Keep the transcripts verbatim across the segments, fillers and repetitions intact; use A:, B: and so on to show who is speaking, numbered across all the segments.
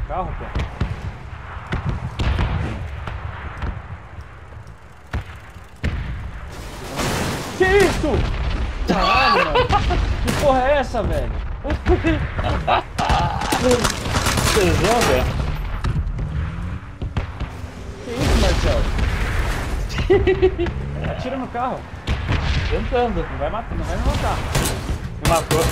A: carro, pô. Que isso? Caralho, mano. Que porra é essa, velho?
B: Tesão, velho.
A: Que isso, Marcelo? Atira no carro.
B: Tentando.
A: Não vai matar, não vai me matar.
B: Me matou.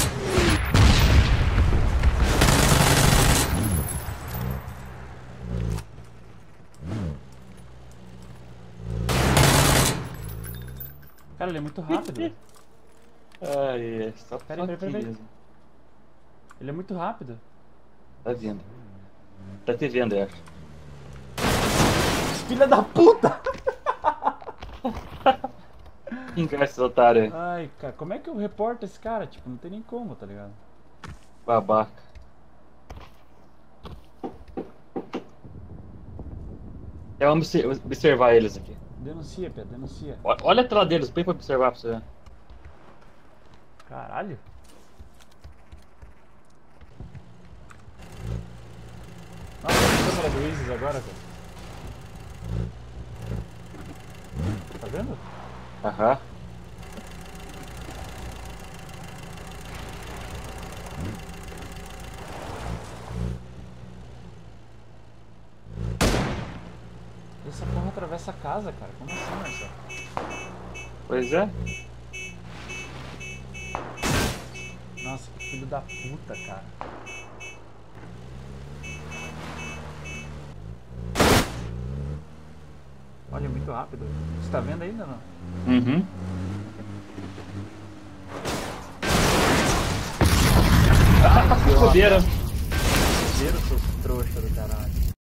A: Cara, ele é muito rápido, velho.
B: Ai, é só
A: Peraí, peraí, peraí, peraí. Ele é muito rápido.
B: Tá vindo. Tá te vendo, eu acho.
A: Filha da puta!
B: Encara esse otário aí.
A: Ai, cara, como é que eu reporto esse cara? Tipo, não tem nem como, tá ligado?
B: Babaca. É, vamos observar eles aqui.
A: Denuncia, Pé, denuncia.
B: Olha a tela deles, bem pra observar pra você ver.
A: Caralho. Nossa, a câmera do Isis agora, cara. Tá vendo?
B: Aham.
A: Essa porra atravessa a casa, cara. Como assim, Marcelo?
B: Pois é.
A: Nossa, que filho da puta, cara. Olha, é muito rápido. Você tá vendo ainda ou não?
B: Uhum. Ah, foderam.
A: Primeiro, seus trouxa do caralho.